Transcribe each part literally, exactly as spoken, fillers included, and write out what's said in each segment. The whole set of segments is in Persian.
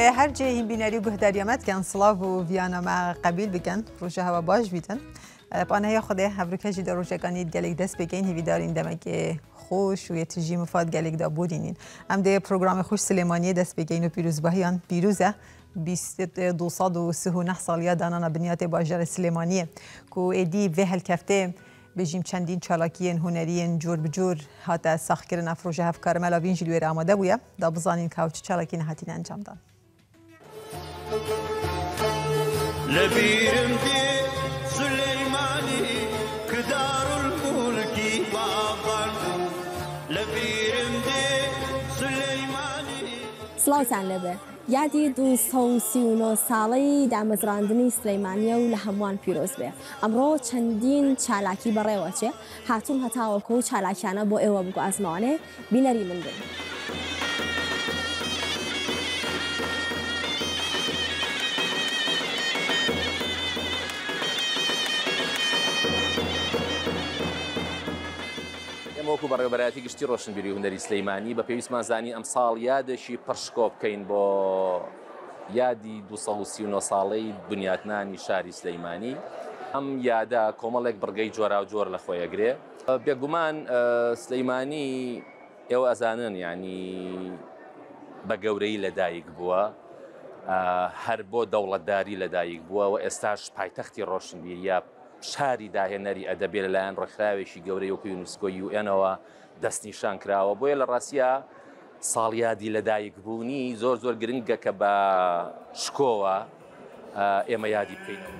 هر جه این بیناری و گهداریامت کن صلاف و ویانا ما قبیل بکن روشه هوا باش بیتن بانه خدا هفروکه جدا روشه کنید گلیک دست بگین هیوی دارین دمک خوش و یه تجی مفاد گلیک دا بودینین هم ده پروگرام خوش سلیمانی دست بگین و پیروز باهیان پیروزه بیست دو صد و سه و نه سالیا دانانا بنیات باجر سلیمانیه که ایدی به هالکفته بجیم چندین چالاکیین هنرین جور بجور هات ساخت کردن افروج هف کارملا وین جلوی آماده بوده دا بزانین کاوچ چالاکی نهاتین انجام داد. لبیرم دی سلیمانی کدار الملکی باقر لبیرم دی سلیمانی سلام لبه یادی دو سوسیونو سالی دامزراندنی سلیمانیه و لهموان پیروز به امروز چندین چالاکی برای وچه هاتون هتا وکو چالاکیانه با ایوا بگو ازمانه بینری من بین وەکو بەڕێوەبەرایەتی گشتی ڕۆشنبیری هونەری سلەیمانی بە پێویستمان زانی ئەمساڵ یادێکی پڕشکۆ بکەین بۆ یادی دو سەد و سی و نۆ ساڵەی بنیاتنانی شاری سلەیمانی ئەم یادە کۆمەڵێک بڕگەی جۆرا و جۆر لە خۆیەگرێ بێگومان سلەیمانی ئێوە ئەزانن یعنی بە گەورەی لەدایک بووە هەر بۆ دەوڵەتداری لەدایک بووە و ئێستاش پایتەختی ڕۆشنبیریە شاری داهێنەری ئەدەبێت لەلایەن ڕێکخراوێکی گەورەی وەکو یونسکۆ یو ئێنەوە دەستنیشان کراوە بۆیە لە ڕاستیە ساڵیادی لەدایک بوونی زۆر زۆر گرنگە کە بە شکۆوە ئێمە یادی بکەینەوە.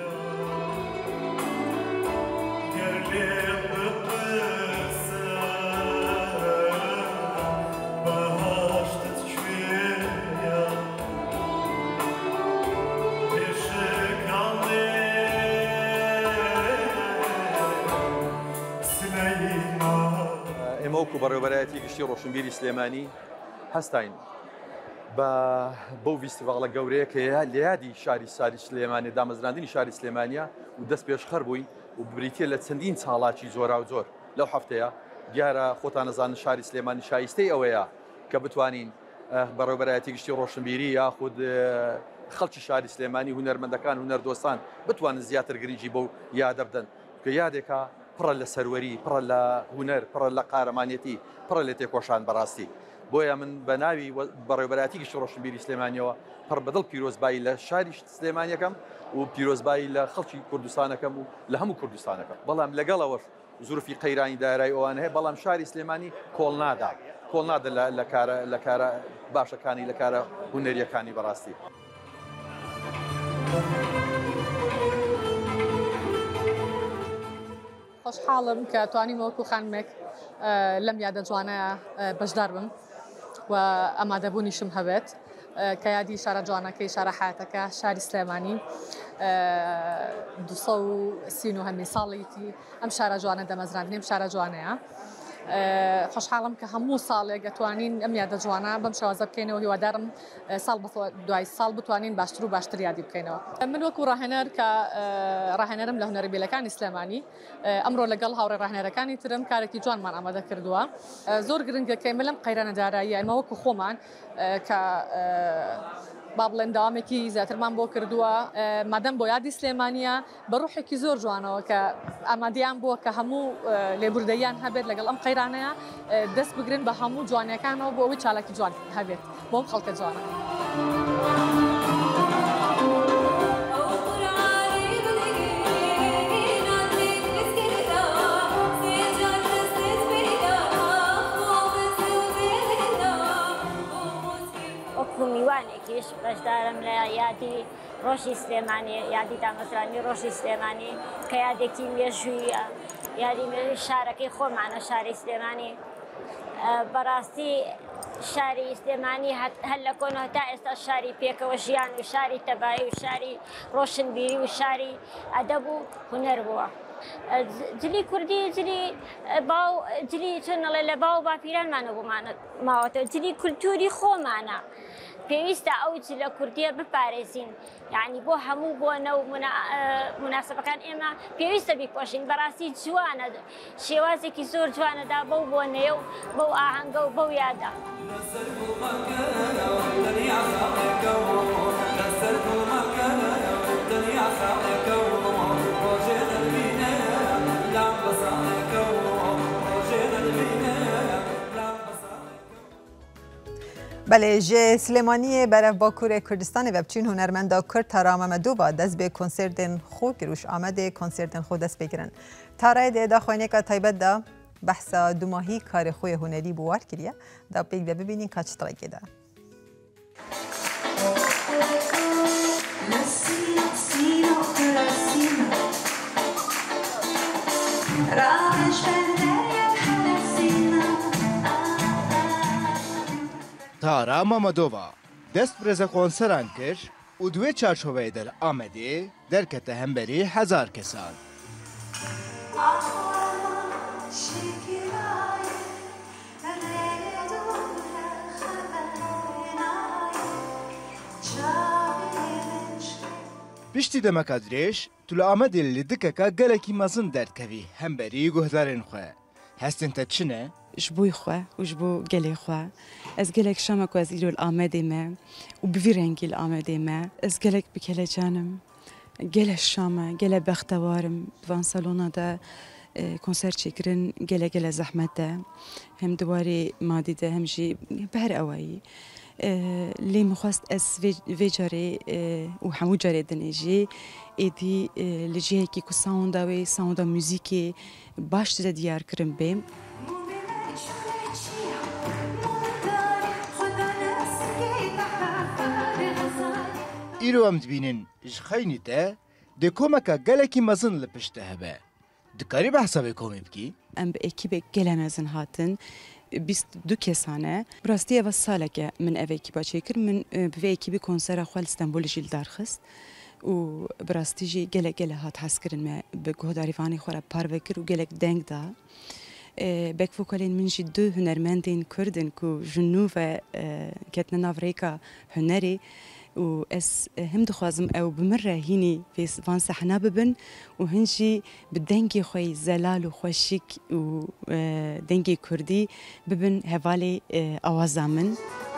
ئێمەوەکو بەڕێوەبەرایەتی گشتی ڕۆشنبیری سلێمانی هەستین بە بەو فیستیڤاڵە گەورەیە کە لە یادی شاری ساری سلێمانی دامەزراندنی شاری سلێمانیە و دەست پێشخەر بووین و بریتە لە چەندین ساڵاکی زۆرا و زۆر لەو هەفتەیە دیارە خۆتان نەزانن شاری سلێمانی شایستەی ئەوەیە کە بتوانین بەڕێوەبەرایەتی گشتی ڕۆشنبیری یاخود خەڵکی شاری سلێمانی هونەرمەندەکان هونەردۆستان بتوانن زیاتر گرنگی بەو یادە بدەن کە یادێکە پڕە لە سەروەری پڕە لە هونەر پڕە لە قارەمانەتی پڕە لە تێکۆشان بەڕاستی بۆیە من بە ناوی بەڕێوەبەرایەتی گشتی ڕۆشنبیری سلێمانیەوە پڕ بەدڵ پیرۆزبایی لە شاری سلێمانیەکەم و پیرۆزبایی لە خەڵکی کوردستانەکەم و لە هەموو کوردستانەکەم بەڵام لەگەڵەوەش زروفی قەیرانی دارایی ئەوانە هەیە بەڵام شاری سلێمانی کۆڵ نادا کۆڵ نادە لە کارە لە کارە باشەکانی لە کارە هونەریەکانی بەڕاستی. خۆشحاڵم کە توانیم وەکو خانمێک لەم یادە جوانەیە بەشدار بم و ئامادەبوونیشم هەبێت کە یادی شارە جوانەکەی شارە حیاتەکە شاری سلێمانی دو سەد و سی و نۆ هەمی ساڵێتی ئەم شارە جوانە دەمەزراندنی ئەم شارە جوانەیە خۆشحاڵم کە هەموو ساڵێک دەتوانین ئەم یادە جوانە بەم شێوازە بکەینەوە هیوادارم ساڵ دوای ساڵ بتوانین باشتر و باشتر یادی بکەینەوە. من وەکو ڕاهێنەر کە ڕاهێنەرم لە هونەری بیلەکانی سلێمانی ئەمڕۆ لەگەڵ هاوڕێ ڕاهێنەرەکانی ترم کارێکی جوانمان ئامادە کردووە زۆر گرنگە کە ئێمە لەم قەیرانە داراییە ئێمە وەکو خۆمان کە با بڵێن داوامێکی زیاترمان بۆ کردووە مادەم بۆ یادی سلێمانیە بە ڕوحێکی زۆر جوانەوە کە ئامادەیان بووە کە هەموو لێبوردەیان هەبێت لەگەڵ ئەم قەیرانەیە دەست بگرن بە هەموو جوانیەکانەوە بۆ ئەوەی چالاکی جوان هەبێت بۆ ئەم خەڵکە جوانە. میوانێکیش بەشدارم لە یادی ڕۆژی سلێمانی یادی دامەزرانی ڕۆژی سلێمانی کە یادێکی مێژوویە یادی شارەکەی خۆمانە شاری سلێمانی بەڕاستی شاری سلێمانی هەر لە کۆنەوە تا ئێستا شاری پێکەوە ژیان و شاری تەبایی و شاری ڕۆشنبیری و شاری ئەدەب و هونەر بووە. جلی کوردی جلی باو جلی چۆنەڵێ لە باو باپیرانمانە بوومانە ماوەتەوە جلی کولتوری خۆمانە پێویستە ئەو لە کوردیە بپارێزین یعنی بۆ هەموو بۆنە و مناسبەکان ئێمە پێویستە بیکۆشین بەڕاستی جوانە شێوازێکی زۆر جوانەدا بەو بۆنەیە و بەو ئاهەنگە و بەو یادا بله جه سلیمانی برای باکور کردستان و بچین هنرمندا کرد تارا ممدو با دست به کنسرتن خو گروش آمده کنسرتن خو دست بگیرن تارای ده دا خوینه که تایبت دا بحث دو ماهی کار خوی هنری بوار کریه دا بیگ ده ببینین که چطور که ده تارا مامدووا دست برز کنسران کر و دوی چارچوبه در آمده در کته همبری هزار کسان پشتی دمک ادریش طول آمده لدکه که گلکی مزن درد کوی همبری گهدارن خواه هستن تا چنه؟ جبوی خواه و جبو گلی خواه از گلک شامک و از ایرو الآمده ما و بفیرنگی الآمده ما از گلک بکل جانم گل شامه گل بختوارم دوان سالونا دا کنسرت چکرن گل گل زحمت ده هم دواری مادی ده هم جی بهر اوایی لی مخواست از وی جاری و همو جاری دنیجی ایدی لجیه کی کو ساوندا و ساوندا موزیکی باش ده دیار کرم بیم ایرو هم دبینن جخینی ده ده کمکا گلکی مزن لپشته هبه دکاری به حساب کومی بکی؟ ام به اکیب گله مزن هاتن بیست دو کسانه براستی اول ساله که من اوه اکیبا چکر من به اکیبی کنسر خوال استنبول جیل درخست و براستی جی گله گله هات حس کرن ما به گهداری فانی خورا پار بکر و گلک دنگ دا بک فوکالین من جی دو هنرمندین کردن کو جنوب کتنا نافریکا هنری و اس هم دخوازم او بمره هینی في فان صحنا ببن وهنجي بالدنجي خوي زلال وخوشيك و دنجي كردي ببن هفالي اوازامن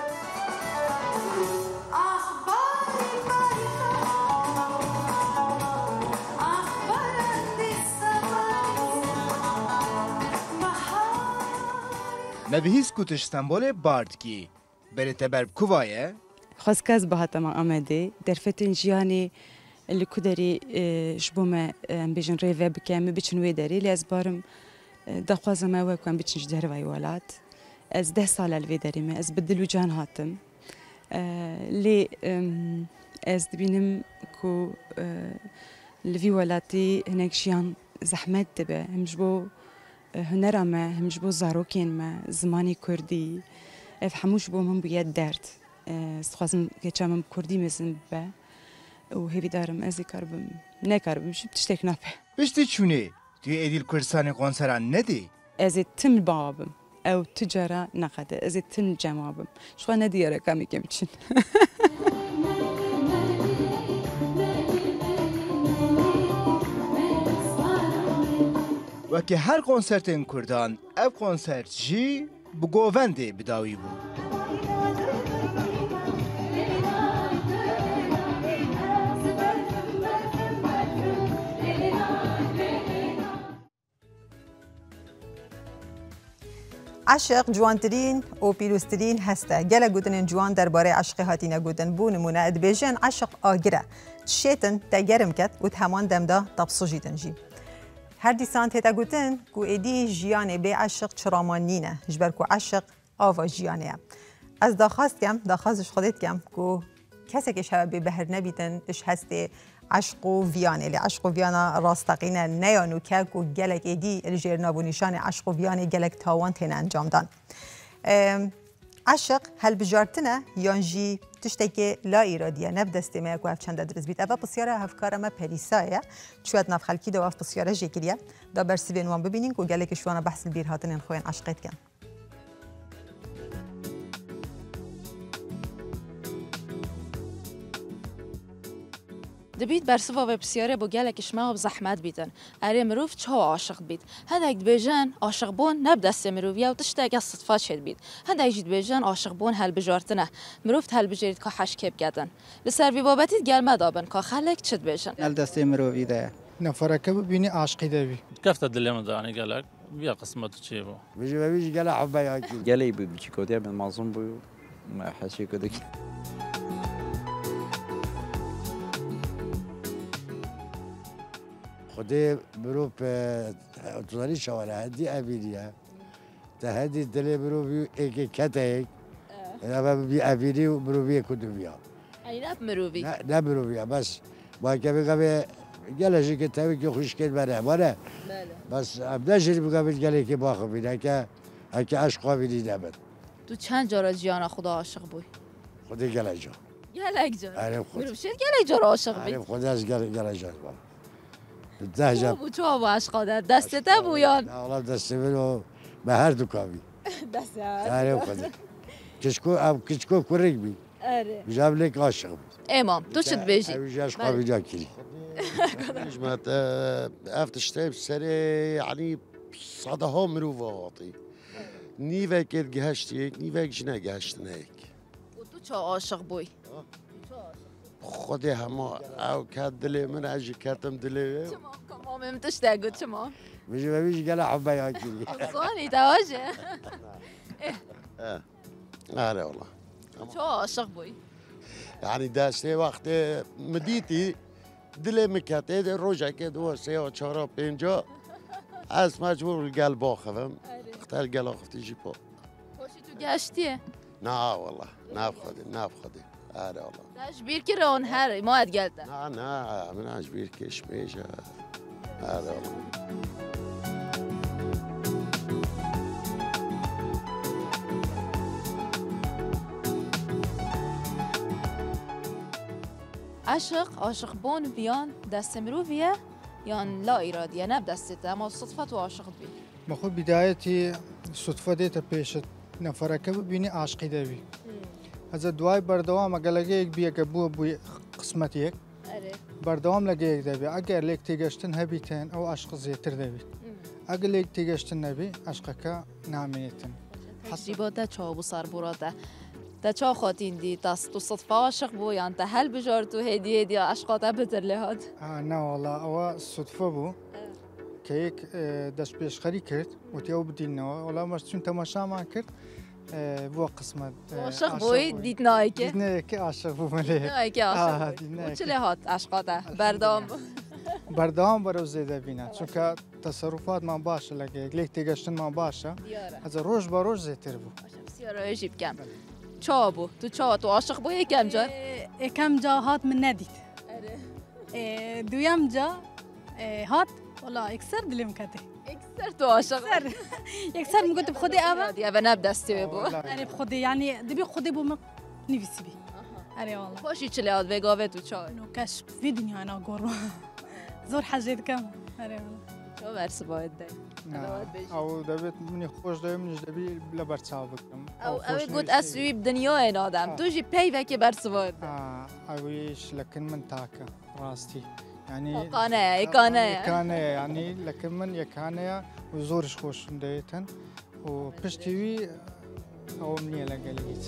ما بهیس کتش استنبول بارد کی برته بر کوایه خاصكاز بهاتا ما آمده در فتن جیانی اللي كدري شبوما بيجن ريفا بكام بيجن ويداري اللي از بارم دخوازا ما وكان بيجن جدار ويولات از ده سال الويداري ما از بدلو جان هاتم اللي از دبينم كو الفي ولاتي هناك جيان زحمت دبا هم جبو هنرا ما هم جبو زاروكين ما زماني كردي افهموش بو من بيد درد استخوازم که چمم کردی مثل به و هیچ دارم ازی کاربم نکاربم شو تشتک نپه. بشتی چونه توی ادیل کردستان کنسران ندی؟ ازی تم بابم او تجاره نقده ازی تم جمابم شو ندیاره کمی کم چن. و که هر کنسرت کردان اب کنسرت جی بگوونده بداوی بود. عشق جوانترین و پیروزترین هسته گله گودن جوان درباره عشق هاتینه گودن بو نمونه ادبیجن عشق آگره شیطن تگرم کت و تمان دمدا تبصجیدن جی هر دیسان تیتا گودن کو ایدی جیانه به عشق چرامانینه جبر کو عشق آوا جیانه از داخواست کم داخواستش خودت کم کو کسی که شبه به بهر نبیدن اش هسته عشق و ویانه لی عشق و ویانه راستقینه نیانو که کو گلک ایدی الجیر نابونیشان عشق و ویانه گلک تاوان تین انجام دان عشق هل بجارتنه یانجی تشتکی لا ایرادیه نب دسته ما کو اف چند درز بیت اوا بسیاره هفکار ما پریسایه چوت نف خلکی دو اف بسیاره جکریه دا برسیبین وان ببینین کو گلک شوانا بحث البیر هاتن خوین عشقت کن دبیت برسوا و بسیاره با گلکش ما زحمت بیتن اره مروف چه عاشق بید هندک بیجن عاشق بون نب دست مروفیا و تشت اگه صدفات شد بید هندک جید بیجن عاشق بون هل بجارتنه مروف هل بجرید که حش کب گدن لسر بی بابتید گل مدابن که خلک چد بیجن هل دست مروفی ده نفرك بيني عاشقي دبي كيف تدلي من داني قالك بيا قسمته شيبو بيجي ما بيجي قال حبا ياكل قال بيجي كودي من معظم بيو ما حشي كودك خدي بروب تزاري شوارع هدي أبيريا تهدي دلي بروبي إيك كتايك أنا ببي أبيري وبروبي كدوبيا أي ناب مروبي لا لا بروبيا بس ما كبي كبي قال شيء كتاوي كي خوش كده برا ولا بس أبدا شيء بقابل قال كي باخو بينا كا هكا عشقا بيدي دبت تو چند جارا جیانا خدا عاشق بوی خدي قال جا گلک جار عارف خد مروف شد گلک جار عاشق بید عارف خدا از قال قال جا ده جا بو چه بو عشقا ده دسته تا بویان لا والله دست منو به هر دو کاوی دسته عارف خدا کشکو اب کشکو کرک بی اره جاب لك عاشق امام تو چت بیجی اوی عشقا بيدا كلي نجمت افتشتي سري يعني صدها مروفاتي نيفك جهشتيك نيفك جنا جهشتناك و تو چه عاشق بوی خودي هما او كاد دلي من اجي كاتم دلي چما کام هم تشتاقو چما بيجي ما بيجي قال حبا ياكلي صاني تواجه اه اه والله چه عاشق بوی يعني داشتي وقت مديتي دلي مكاتي روجا كده سه و چهار و پنجا از مجبور القلب باخذم اختار القلب اختي جيبو خوشی تو گشتیه نه والله نه بخدي نه بخدي آره والله داش بیر که رون هر ما اد گلتا نه نه من اج بیر کش میشه آره والله عاشق عاشق بون بیان دست مروفیه یان لا ارادیه نب دستته اما صدفه تو عاشق بی ما خو بدايتي صدفة ديتا بيشت نفرك بيني عاشقي دبي هذا دواي بردوام اقلقيك بيك ابو ابو قسمتيك اره بردوام لقيك دبي اگر ليك تيجشتن هبيتين او عشق زيتر دبي اگر ليك تيجشتن نبي عشقك نعميتن تجربه چا بو سر براده تا چا خاطین دی دست تو صدفه عاشق بو یا انت هل بجار تو هدیه دی عشقاته بتر لهاد آه نه والله او صدفه بو كيك داش بيش خري كرت وتيو بدينا والله مش چون تماشا ما كرت بو قسمت عاشق بوی دیت نایکه دیت نایکه عاشق بو مله نایکه عاشق بوی چه لهات عشقاته بردام بردام برو زیده بینه چون که تصرفات من باشه لگه لیک تیگشتن من باشه از روز با روز زیتر بو بسیار عجیب کم چا بو تو چا تو عاشق بو یکم جا یکم جا هات من ندید دویم جا هات والله اكثر دلم كده اكثر تو عاشق اكثر من كنت بخدي ابا دي ابا نبدا استوي بو انا بخدي يعني دبي خدي بو نفسي بي اري والله خوشي تشليات فيغا تو چا انه كشف في دنيا انا غور زور حاجات كم اري والله شو برس باید دی او دبیت منی خوش دایم منیش دبی لبرچاو بکم او او گوت اسوی بدنیا این آدم تو جی پی وکی برس باید اویش لکن من تاکه راستی يعني قناة يقناة يقناة يعني لكن من يقناة وزورش خوش مدايتن وبشتوي أو مني لقليت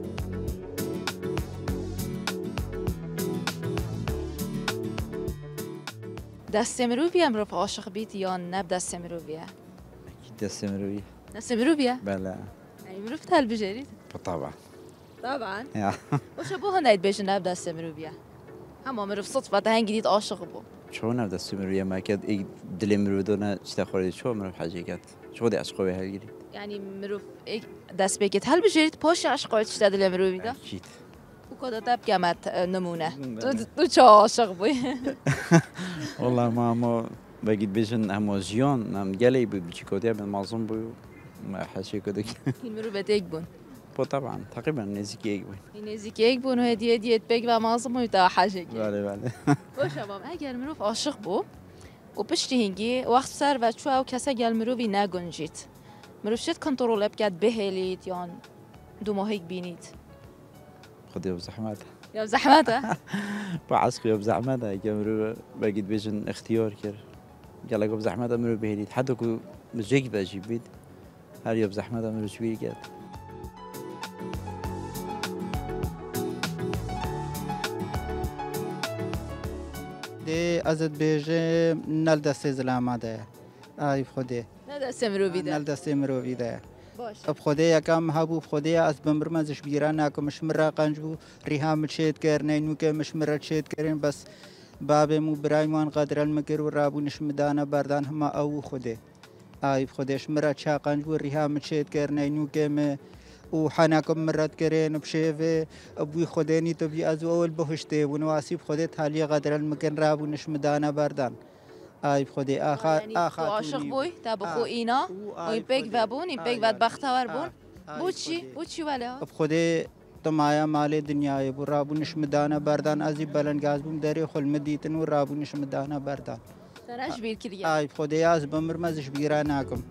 دست مروفی هم رو عاشق بیت یا نب دست مروفیه؟ أكيد دست مروفية دست مروفیه؟ بلا يعني مروف تهل بجريد؟ طبعا طبعا وش أبوها نايد بيش نب دست مروفیه؟ اما مروف صدفة هنگ دید عاشق بو شو نبدأ السمرية ما كاد إيه دلي مرودونا تشتاخوري شو مروف حاجة كات شو دي عشقه بهالجري يعني مروف إيه دست بيكت هل بجريد باش عشقه تشتاد اللي مروفي ده أكيد وكذا تاب كمت نمونة تو شو عاشق بوي والله ما ما بقيت بيجن هم زيان هم جالي بيجيكوديا من معظم بو ما حاجة كده المروف بتيجبون بو طبعا تقريبا نزيك يجبون نزيك يجبون وهدي هدي تبيك بقى معظم ويتا حاجة بله بله باش شباب اگر مروف عاشق بو و پشتی هنگی وقت سر و چوا و کسا گل مروفی نگنجید مروف شد کنترل بکد بهلید یا دو ماهیک بینید خدي وزحمات يا بزحمته بعسكر بزحمته كمرو بقيت بيجن اختيار كر قال لك بزحمته مرو بهدي حتى كو مزيك باجي بيت هل يا بزحمته مرو شوي كات دي ازد بيجي نال دسته زلامه ده آی خودی نه دست مرو بیده نال دست مرو بیده باش اب خودی یکم هبو خودی از بمرمزش بیران نکم مشمره قنجو ریها مشید کرنه اینو که مشمره شید کرن بس باب مو برایمان قدر المکر و رابونش مدانه بردان هما او خودی آی خودش مرا چا قنجو ریها مشید کرنه اینو که م و حناكم مرات كرين بشيفه ابوي خديني تبي ازو اول بهشته ونواسيب خديت حالي قدر المكان راب ونش مدانه بردان آی خودی آخر آخر تو عاشق بوی تا بخو اینا و پیک و بون این پیک و بختور بون بود چی بود چی ولی ها خودی تمایا مال دنیای بو رابونش مدانه بردان ازی بلنگاز بوم داری خل مدیتن و رابونش مدانه بردان تراش بیر کریه آی خودی از بمرمزش بیران نکم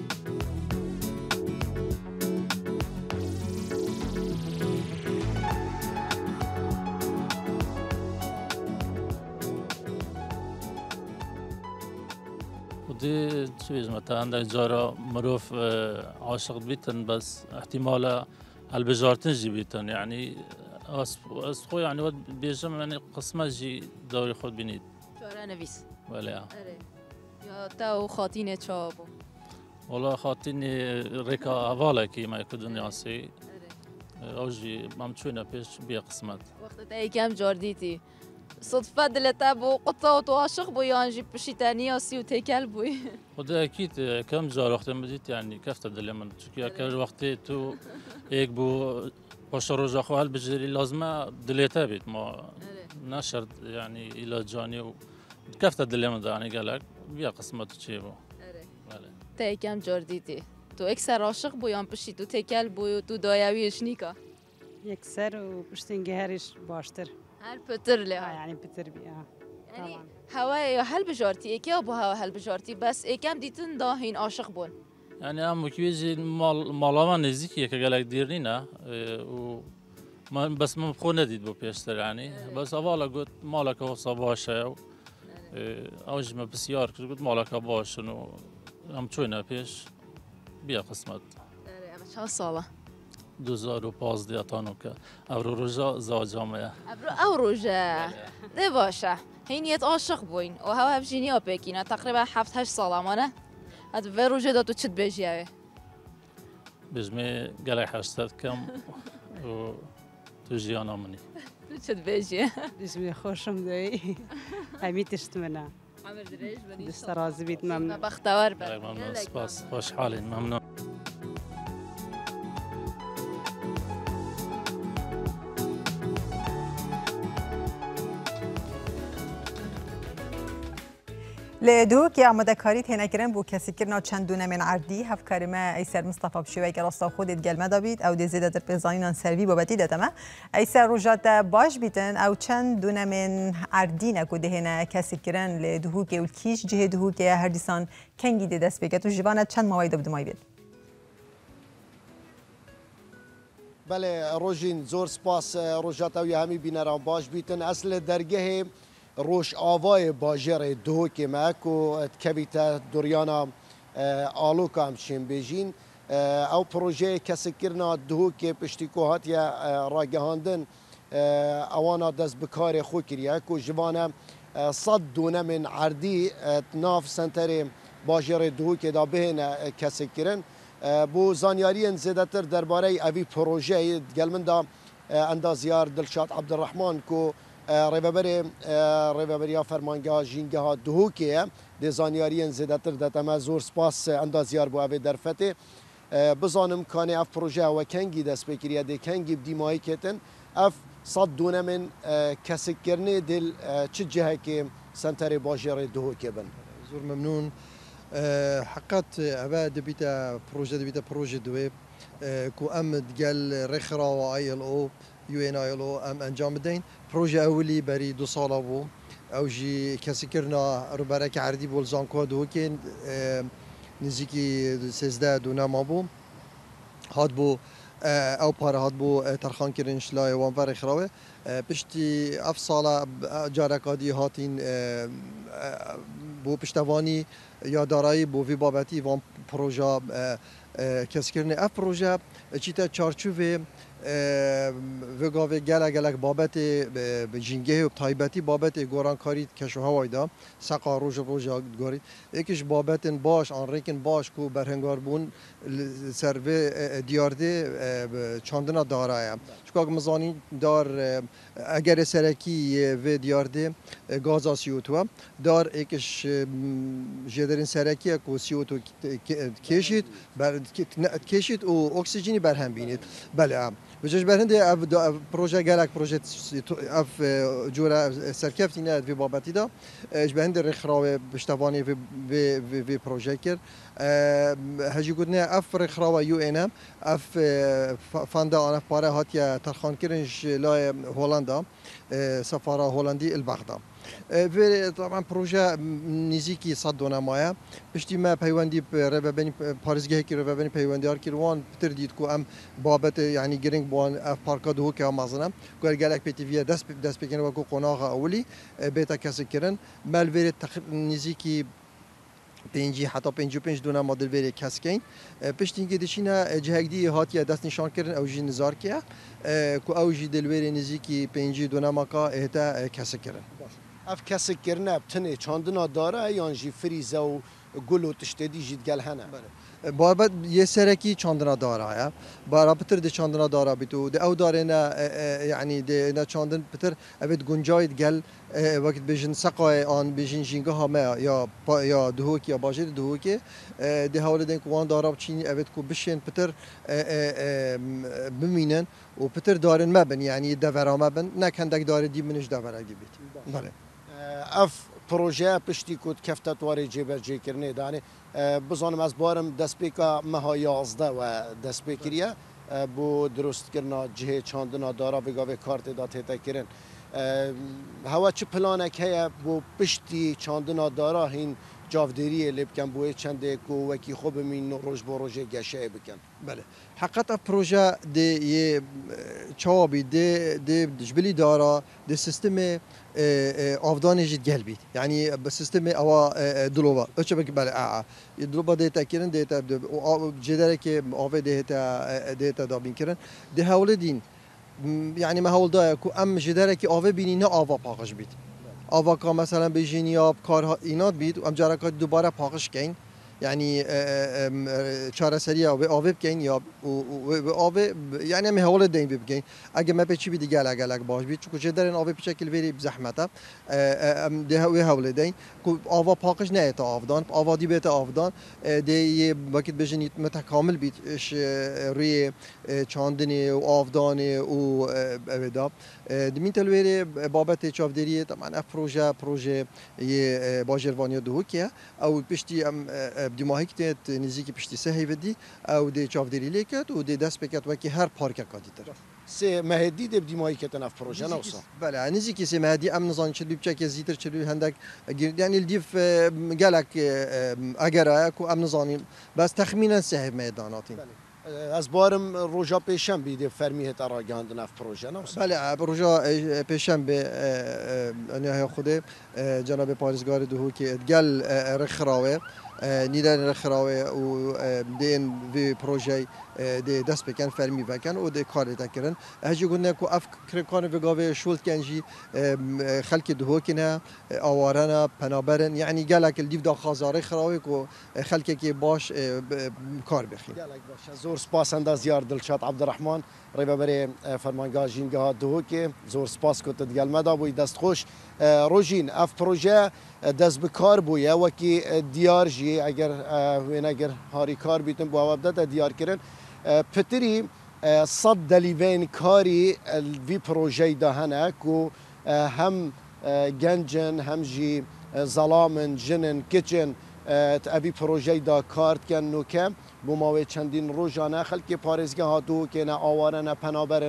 ودي شويش مثلا عندك جارة مروف عاشق بيتن بس احتمال هالبجارتن جي بيتن يعني أس أس خو يعني ود بيجم يعني قسمة جي دوري خود بينيد جارة نفيس ولا يا تاو خاطينه چابو والله خاطيني ريكا هوالا كي ما يكون ياسي اوجي مامچونا بيش بيا قسمت وقت تاي كم جارديتي صدفة دلتا بو قطة وعاشق بو يانجي بشي تانية سي وتيكل بوي وده أكيد كم جار وقت مديت يعني كيف تدلي من تشكي أكيد وقت تو هيك بو باشر رجع خو هل بجري لازمة دلتا بيت ما نشر يعني إلى جاني و كيف تدلي من ده يعني قالك بيا قسمة شيء بو تاي كم جارديتي تو اكثر عاشق بو يان بشي تو تيكل بو تو دايويش نيكا يكسر وبشتنجي هرش باشتر هل بتر له يعني بتر بي يعني هواي هل بجارتي ايكي ابو هوا هل بجارتي بس ايكم ديتن دا هين عاشق بون يعني ام كيجي مال مالاما نزيكي كقالك ديرنينا و ما بس ما بخو نديد بو بيشتر يعني بس اوالا قلت مالك هو صباشا اوج ما بسيار قلت مالك باش انه ام تشوينا بيش بيا قسمت اما چه ساله دو هزار و پانزده اتانو که ابرو روژا زاجامه ابرو او روژا ده باشه هینیت عاشق بوین و هوا بجینی ها بکینه تقریبا هفت هشت ساله مانه هد و روژا دا تو چت بجیه بجمه گلی هشتاد کم و تو جیانا منی تو چت بجیه بجمه خوشم دوی همیتشت منه عمر دریج بنی دست رازی بیت ممنون بختور بد ممنون سپاس خوش حالین ممنون لدو که آماده کاری تینا کرن بو کسی کرنا چند دونه من عردی هف کارما ایسر مصطفی بشوی که راستا خودت گلمه دابید او دیزیده در پیزانینان سروی بابتی دادمه ایسر روجات باش بیتن او چند دونه من عردی نکو دهنه کسی کرن لدو که و کیش جه دو که هر دیسان کنگی ده دست بگه تو جوانت چند موایده بدمای بید بله روژین زور سپاس روجات او همی بینران باش بیتن اصل درگه روش آوای باجر دو که ماکو تکبیت دوریانا آلو کام شیم بیجین او پروژه کسی کرنا دو که پشتی کوهات یا راگهاندن اوانا دست بکار خو کریه کو جوانه صد دونه من عردی ناف سنتر باجر دو که دا بهن کسی کرن بو زانیاری زیادتر درباره اوی پروژه گلمن دا اندازیار دلشاد عبدالرحمن کو ریوبری ریوبریا فرمانگاه جینگاه دو که دزانیاری زیادتر دتم زور سپاس اندازیار بو اوی درفته بزانم کانی اف پروژه و کنگی دست بکریه دی کنگی بدیمایی کتن اف صد دونه من کسک کرنه دل چه جهه که سنتر باجر دو که بن زور ممنون حقت اوه دبیتا پروژه دبیتا پروژه دوی کو ام دگل رخرا و آی ال او یو این آی ال او ام انجام بدین پروژه اولی بری دو ساله بو او جی کسی کرنا رو برک عردی بولزان کو دو که نزیکی سیزده دو نما بو هاد بو او پاره هات بو ترخان کرن شلای وان ور خراوه پشتی اف سالا جارکادی هاتین بو پشتوانی یا دارایی بو وی بابتی وان پروژه کس کرنه اف پروژه چیتا چارچوبه و گاوه گله گلک بابت بجینگه و تایبتی بابت گوران کاری کشو هوای دا سقا روز روز گورید یکیش بابت باش آن ریکن باش کو برهنگار بون سروه دیارده چاندنا دارایه چکاک مزانی دار اگر سرکی و دیارده گاز سیوتو دار یکیش جدرین سرکی کو سیوتو کشید بر کشید و اکسیژنی برهم بینید بله بجاش برهنده اف پروژه گلک پروژه اف جورا سرکفتی نه وی بابتی دا اش برهنده رخراوه بشتوانی وی وی وی پروژه کر هجی گودنه اف رخراوه یو ان اف فاندا آن پاره هاتیا ترخان کرنش لای هولندا سفاره هولندی البغدا و طبعا پروژه نزیکی صد دونمایا پشتی ما پیوندی ربابنی پارزگاهی که ربابنی پیوندیار کردوان پتر دید کو ام بابت یعنی گرینگ بوان اف پارکا دو که مازنم گل گلک پیتیویا دست دست بکنه و کو قناغ اولی بیتا کسی کردن مال وری نزیکی پنجی حتی پنجی و پنج دونه مدل وری کس کن پشت اینکه دشینه جهگدی هاتیه دست نشان کردن اوجی نزار کیا کو اوجی دلوری نزیکی پنجی دونه مکا اهتا کس کردن اف کس کردن بتنه چاندنا داره یا جی فریزه و گل و تشتدی جید گل هنه بابت یه سرکی چاندنا داره برای پتر ده چاندنا داره بیتو ده او داره نه یعنی ده نه چاندن پتر اوید گنجاید گل وقت بیشن سقای آن بیشن جینگه همه یا یا دهوکی یا باجر دهوکی ده حال دن کوان داره بچینی اوید کو بیشن پتر بمینن و پتر دارن مبن یعنی دورا مبن نه کندک داره دی منش دورا دی بیت بله اف پروژه پشتی کود کفتت واری جبر جی کرنه دانه بزنم از بارم دست بیکا مها یازده و دست بیکریه بو درست کرنا جه چاندنا دارا بگاوه کارت دات هتا کرن هوا چه پلانک هیا بو پشتی چاندنا دارا هین جاودریه لبکن بوی چنده کو وکی خوب من روز با روز گشه بکن بله حقیقت پروژه ده یه چابی ده ده جبلی دارا ده سیستم آفدان جد گلبید یعنی به سیستم اوا دلوبا اچه بک بله آ دلوبا ده تکرن ده تا جداره که آفه ده تا ده تا دابین کرن ده حول دین یعنی ما حول دایا کو ام جداره که آفه بینی نه آوا پاکش بید آوا که مثلا بیشین یا کار اینات بید و ام جاره که دوباره پاکش کن یعنی چهار سری آب آب بکن یا آب یعنی هم حال دین بکن اگه ما پیچی بیدی گل گلک باش بید چون چه دارن آب پیچکل وری بزحمته ده و حال دین کو آب پاکش نه تا آفدان آبادی بیت آفدان ده وقت بجنید متکامل بید روی چاندنی و آفدان و ابدا دمین تلویری بابت چافدریه طبعا اف پروژه پروژه یه باجروانی دو که او پشتی بدیماهی که نزدیکی پشتی سه هیودی او دی چافدری لیکت و دی دست بکت وکی هر پارک کادیتر سه مهدی دی بدیماهی که تنف پروژه نوصل بله نزدیکی سه مهدی ام نزان چه بیچه که زیتر چه هندک یعنی الدیف گلک اگر اکو ام نزانیم بس تخمینا سه میداناتی از بارم روزا پیشم بیده فرمیه تراگاند نف پروژه نوصل بله روزا پیشم به نهای خوده جناب پارزگار دو که گل رخراوه نیدن رخراوه و دین وی پروژه دی دست بکن فرمی بکن و دی کار تکرن هجی گونه کو اف کرکان وگاوه شولت کنجی خلک دو کنه آوارنا پنابرن یعنی گلک الدیو دا خازاره خراوه کو خلک کی باش کار بخین گلک باش زور سپاس انداز یار دلشاد عبدالرحمن ریبه بری فرمانگاه جینگاه دو که زور سپاس کت دگل مدا بوی دست خوش روزین اف پروژه دست بکار بویه وکی دیار جی اگر وین اگر هاری کار بیتن بو اوابده دیار کرن پتری صد دلیوین کاری وی پروژه دهنه کو هم گنجن هم جی ظلامن جنن کچن ابی پروژه دا کارت کن نو که بو ماوی چندین روزانه خلک پارزگاه دو که نه آواره نه پنابرن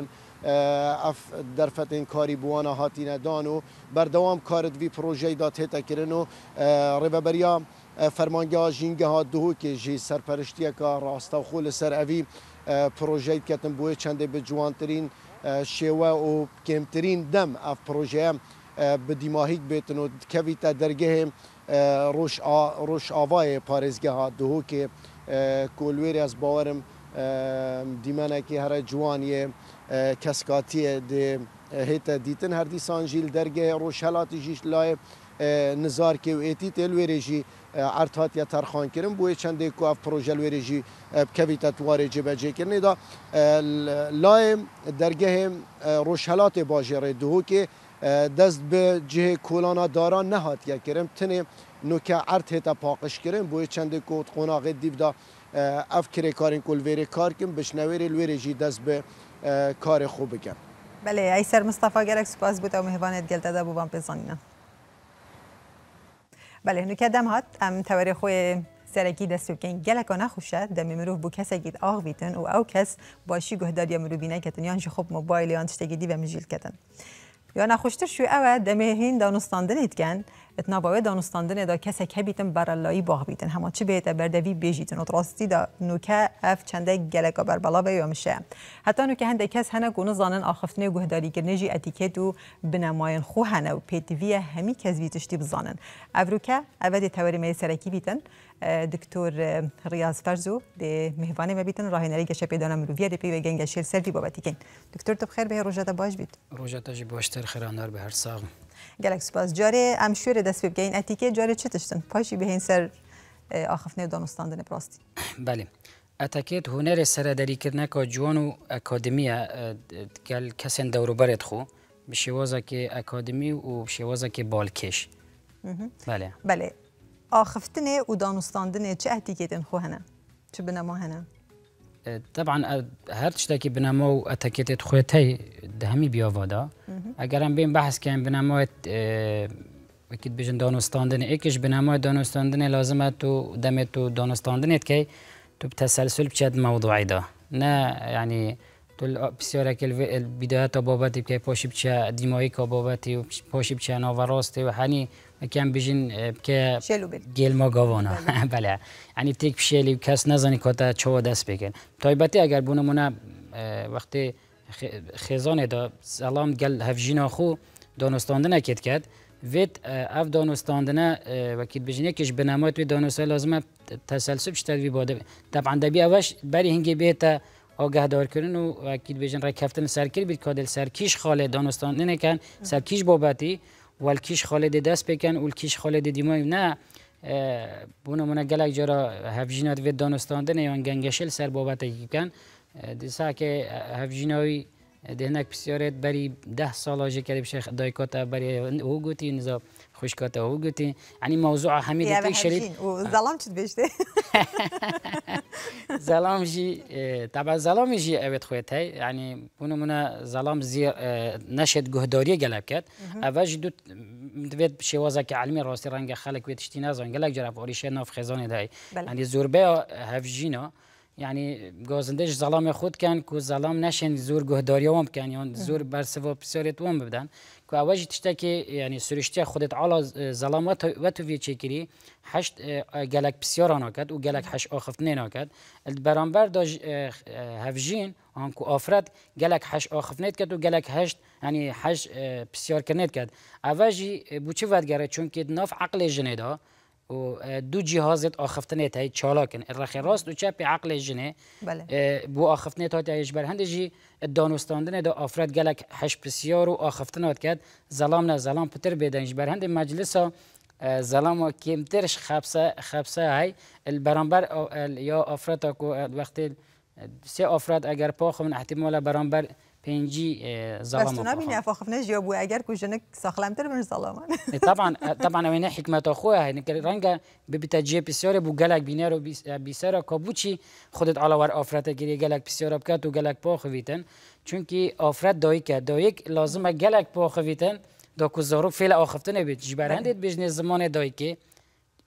اف درفتین کاری بوانا هاتینه دانو بردوام کارت وی پروژه دا تیتا کرنو ریبریا فرمانگاه جینگه دو که جی سرپرشتی که راستا خول سر اوی پروژه کتن بوی چنده به جوانترین شیوه و کمترین دم اف پروژه به دیماهیک بیتن و کویتا درگه روش آ روش آوای پارێزگەها دهۆکێ کۆلوێری ئەس باوەرم دیمەنێکی هەرە جوانیە کەسکاتیە دێ هێتە دیتن هەردیسان ژیل دەرگێ ڕۆژهەڵاتیژیش لای نزارکێ و ئێتی تێ لوێرێژی ئەرت هاتیە تەرخانکردن بۆیە چەندێک و ئەف پرۆژە لوێرێژی بکەویتە توارێ جێبەجێکردنێدا لای دەرگەهێ ڕۆژهەڵاتێ باژێڕێ دهۆکێ دەست بە جهێ کۆلانا داران نەهاتیە کردن تنێ نوکە ئەرت هێتە پاقش کردن بۆیە چەندێک کۆت قۆناغێ دیبدا ئەف کرێکارین کولڤێرێ کارکردن بشنەوێرێ لوێرێژی دەست بە کارێ خۆ بکەن. بله ئەیسەر مستەفا گەلێک سوپاس بوو و میهوانێت گەلتەدا بووبان پێزانینە. بله نوکە دەم هات ئەم تەوەرێ خۆی سەرەکی دەست بکەین گەلێکۆ نەخوشە دەمی مرۆڤ بوو کەسێکیت ئاغبیتن و ئەو کەس باشی گوهداریە مرۆڤینەکەتن یانجی خۆب مۆبایل یان شتێکی دی بە مژیلکەتن. یا نخوشتر شو اوه دمه هین دانستاندن ایتکن اتناباوه دانستاندن دا کسی که بیتن برالایی باغ بیتن هما چی بیت بردوی بیجیتن و راستی دا نوکه اف چنده گلکا بربلا بیو میشه حتی نوکه هنده کس هنه گونه زانن آخفتنه گهداری کرنه جی اتیکت و بنماین خو هنه و پیتویه همی کس بیتشتی بزانن افروکه اوه دی توری می سرکی بیتن دکتور ریاض فرزو دی مهوانه ما بیتن راهنری گشه پیدا نمرویه دی پیو گنگ شیر سروی بابتی کن دکتور تو بخیر به روزت باش بیت روزت جی باشتر خیراندار به هر ساغ گلک سپاس جاره ام شوره دست بگین اتیکه جاره چه تشتن پاشی به این سر آخفنه دانستاندن پراستی بله اتاکیت هنر سرداری کردن که جوان و اکادمیه گل کسین دورو برد خو بشوازه که اکادمی و بشوازه که بالکش بله بله آخفتنه و دانستاندن چه اتیکتن خو هنه چه بنما هنه طبعا هر تشتا که بنما و اتاکیت خویتی دهمی بیاوادا اگر هم بین بحث کنیم بنمایت وکیت بیشن دانستاندن ایکش بنمایت دانستاندن لازمه تو دمت تو دانستاندنت که تو بتسلسل بچد موضوعی دا نه یعنی تو بسیار اکل البدايات بابتی که پاشی بچه دیمایی که بابتی و پاشی بچه ناوراستی و هنی کم بیشن که گل ما گاوانا بله یعنی تیک بشیلی و کس نزنی که تا چوا دست بکن تایبتی اگر بونمونه وقتی خیزانه دا سلام گل هفجینا خو دانستاندن اکید کرد وید اف دانستاندن وکیل بجنه کش بنامات وید دانستان لازمه تسلسل شتاد وی باده طبعا دبی اوش بری هنگی بیتا آگاه دار کردن و وکیل بجن را کفتن سرکیل بید کادل سرکیش خاله دانستاندن کن سرکیش بابتی والکیش خاله دست بکن والکیش خاله دیمای نه بونا منا گلک جرا هفجینات وید دانستاندن یا گنگشل سر بابتی کن دیسا که هفجیناوی دهنک بسیارت بری ده سال جه کردی بشه دایکاتا بری او گوتی نزا خوشکاتا او گوتی یعنی موضوع همین دیگه شرید و زلام چت بشته زلام جی طبعا زلام جی اوت خویت هی یعنی بونو منا زلام زیر نشد گهداری گلب کرد اول دو دوید شوازه که علمی راستی رنگ خلق ویت اشتی نزان گلک جرب آریشه ناف خزانه دای یعنی زوربه هفجینا یعنی گازندش ظلام خود کن که ظلام نشن زور گهداری وام کن یا زور برسوا بسیارت وام بدن که اوجی تشتا که یعنی سرشتی خودت علا ظلام و تو وی چکری هشت گلک بسیار آناکد و گلک هشت آخفتنه ناکد برانبر داج هفجین آن که آفرد گلک هشت آخفتنه کد و گلک هشت یعنی هشت بسیار کنید کد اوجی بوچه ودگره چون که ناف عقل جنیدا و دو جهازت آخفتنه تای چالاکن الرخی راست و چپ عقل جنه بو آخفتنه تای تایش بر هندجی دانستاندن دا آفراد گلک هش بسیار و آخفتنه کرد ظلام نه ظلام پتر بدنش بر هند مجلسا ظلام کمترش خبسه خبسه های البرانبر یا آفراد کو وقتی سه آفراد اگر پاخون احتمال برانبر پنجی ظلام بس نبینی افاخفنه جیابو اگر کوچنک ساخلمتر بنش ظلامان طبعا طبعا اوینه حکمت خواه هی نکل رنگا ببیت جی بسیار بو گلک بینه رو بیسارا کابوچی خودت علاوه آفرات گیری گلک بسیار بکات و گلک پاخویتن چونکی آفرات دایی که دایک لازمه گلک پاخویتن دا کوزارو فعل آخفته نبید جبرندید بجن زمان دایی که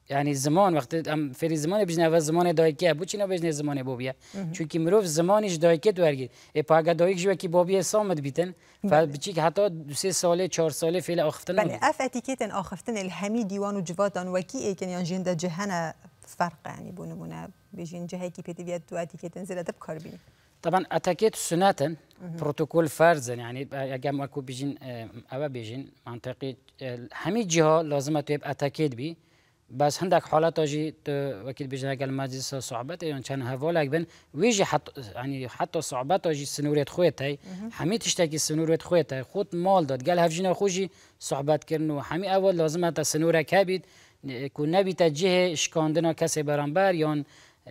يعني زمان وقت ام فری زمان بجنه و زمان دایکی بو چینا بجنه زمان بوبیا چونکی مروف زمانش دایکی ورگید ای پاگا دایک جو کی بوبیا سامد بیتن فبچیک حتی دو سه ساله چهار ساله فعلا آخفتن بله اف اتیکیتن آخفتن الهمی دیوان و جواتان وکی ای که یان جنده جهنه فرق يعني بونه بونه بيجين جهة كي بيتبيات دواتي كي تنزل تبكر بين طبعا اتاكيت سنة بروتوكول فرز يعني اجام اكو بيجين او بيجين منطقي همي جهه لازم تبقى اتاكيت بي بس هندك حالات اجي وكيل بيجي قال مجلس صعوبات يعني كان هفولك بن ويجي حط يعني حتى صعوبات اجي سنوريت خويتي حمي تشتكي سنوريت خويتي خود مال داد قال هفجينا خوجي صعوبات كرنو حمي اول لازم تا سنوره كبيد كون نبي تجه شكاندنا كسي برانبر يون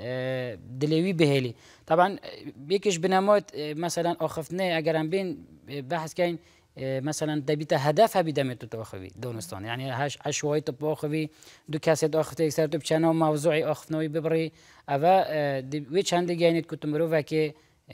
دلوي بهلي طبعا بيكش بنموت مثلا اخفتنا اگر ام بين بحث كاين مثلا دبيت هدفها بدمت تاخوي دونستان يعني هاش عشوائي تباخوي دو كاسيت اخته اكثر تبچنا موضوعي اخفنوي ببري اوا وي چند گاينت كنت مروفه كي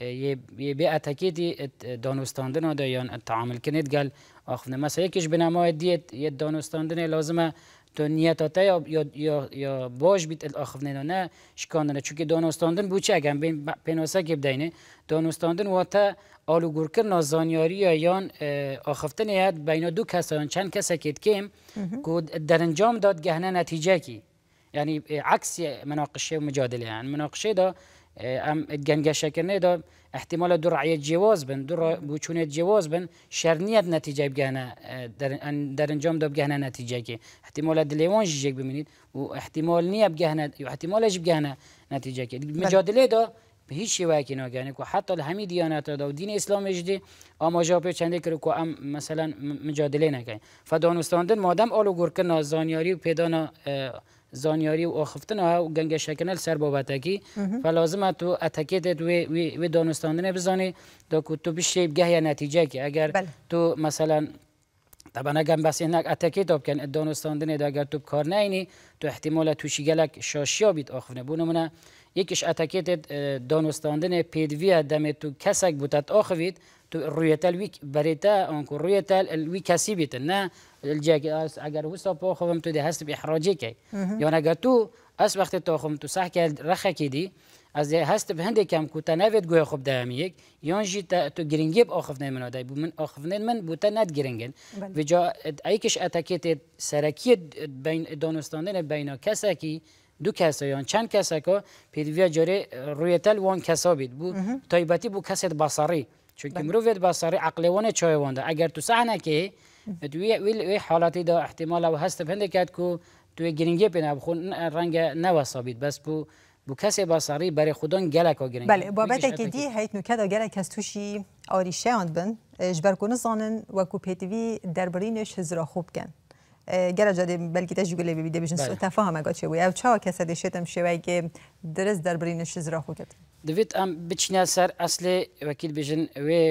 يبي اتاكيدي دونستاندنا دا يان التعامل كنت قال اخفنا مثلا يكش بنموت ديت يد دونستاندنا لازمه تو نیتاته یا یا یا باش بیت الاخفنه نه شکاندنه چون که دانستاندن بوچه اگم بین پناسه که بدینه دانستاندن واتا آلوگور کردن زانیاری یان آخفتن یاد بین دو کسان چند کسا کت کم که در انجام داد گهنه نتیجه کی یعنی عکس مناقشه و مجادله يعني مناقشه دا ام گنگشه کرنه دا احتمال دو رعیت جواز بن دو بوچونیت جواز بن شرنیت نتیجه بگهنه در در انجام دا بگهنه نتیجه کی احتمال دلیوان جیجک ببینید و احتمال نیه بگهنه و احتمالش بگهنه نتیجه کی مجادله دا به هیچ شیوه کی نگهنه که حتی همه دیانت دا و دین اسلام جدی اما جواب چنده کرد که ام مثلا مجادله نکنه فدانستاندن مادام آلو گورکن زانیاری و پیدانا زانیاری و آخفتن و گنگ شکنل سر بابتکی فلازم تو اتکیت و و دانستاندن بزنی تا که تو بشه بگه نتیجه کی اگر بل. تو مثلا طبعا اگر بس اینک اتکیت اب کن دانستاندن دا اگر تو کار نینی تو احتمال تو شیگلک شاشیا بیت آخفنه بونمونه یکیش اتکیت دانستاندن پیدوی دم تو کسک بودت آخوید تو رویتل ویک بریتا آنکو رویتل الوی کسی بیت نه الجاك اگر هو صبح خوم تو ده هست باحراجي كي يعني اگر تو اس وقت تو خوم تو صح كي رخه كي از هست بهندي كم كنت نافد جو خوب داميك يونجي تو جرينجيب اخفنا من هذا من اخفنا من بوتا نات جرينجن وجا ايكش اتاكيت سركيه بين دونستاندن بين كساكي دو کسا یا چند کسا که پیدویا جاری رویتل وان کسا بید بو تایبتی بو کسد بصری چون که مروفت بصری عقلوانه چای وانده اگر تو صحنه که توی وی حالاتی دا احتمال او هست بهنده کرد که توی گرینگی پینه بخون رنگ نواسابید بس بو بو کسی بصری برای خودان گلک ها گرینگی بله بابت که دی هیت نکته دا گلک از توشی آریشه آند بن جبرکونه زانن وکو پیتوی دربرینش هزرا خوب کن گره جاده بلکه تجربه بیده بیشتر سو تفاهم اگه چه وی او چه کسی دشتم شوی که درست دربرینش هزرا خوب کرد دوید ام بچنیا سر اصل وکیل بیشن و